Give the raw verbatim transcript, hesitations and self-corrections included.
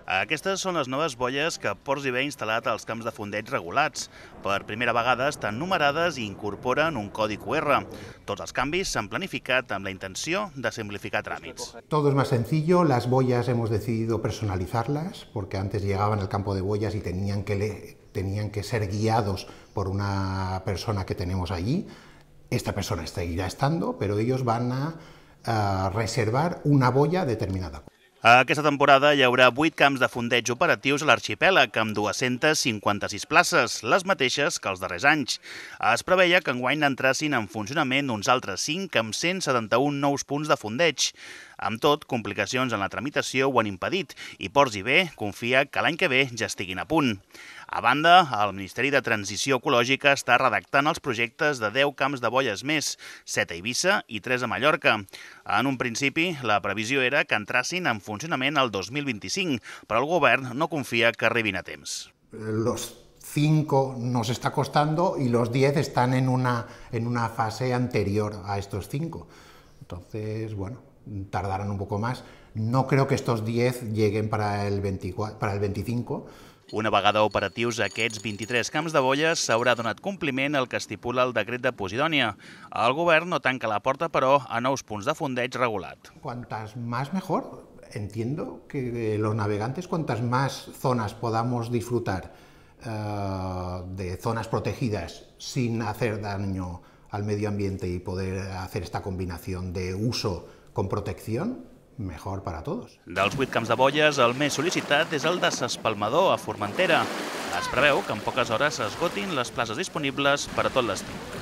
Aquestes són les noves boies que Ports i Vè ha instal·lat als camps de fondeig regulats. Per primera vegada estan numerades i incorporen un codi cu erre. Tots els canvis s'han planificat amb la intenció de simplificar tràmits. Todo es más sencillo, las boyas hemos decidido personalizarlas, porque antes llegaban al campo de boyas y tenían que, le, tenían que ser guiados por una persona que tenemos allí. Esta persona seguirá estando, pero ellos van a, a reservar una boya determinada. Aquesta temporada hi haurà vuit camps de fondeig operatius a l'arxipèlag, amb dues-centes cinquanta-sis places, les mateixes que els darrers anys. Es preveia que enguany entrassin en funcionament uns altres cinc amb cent setanta-un nous punts de fondeig. Amb tot, complicacions en la tramitació ho han impedit i Ports i Vè confia que l'any que ve ja estiguin a punt. A banda, el Ministeri de Transició Ecològica està redactant els projectes de deu camps de boies més, set a Eivissa i tres a Mallorca. En un principi, la previsió era que entrassin en funcionament el dos mil vint-i-cinc, però el govern no confia que arribin a temps. Los cinco nos está costando y los diez están en una, en una fase anterior a estos cinco. Entonces, bueno, tardarán un poco más. No creo que estos diez lleguen para el, veinticuatro, para el veinticinco. Una vegada operatius aquests vint-i-tres camps de boies, s'haurà donat compliment al que estipula el decret de Posidònia. El govern no tanca la porta, però, a nous punts de fondeig regulat. Cuantas más mejor. Entiendo que los navegantes, cuantas más zonas podamos disfrutar uh, de zonas protegidas sin hacer daño al medio ambiente y poder hacer esta combinación de uso con protección, mejor para todos. Dels vuit camps de boies, el més sol·licitat és el de s'Espalmador, a Formentera. Es preveu que en poques hores s'esgotin les places disponibles per a tot l'estiu.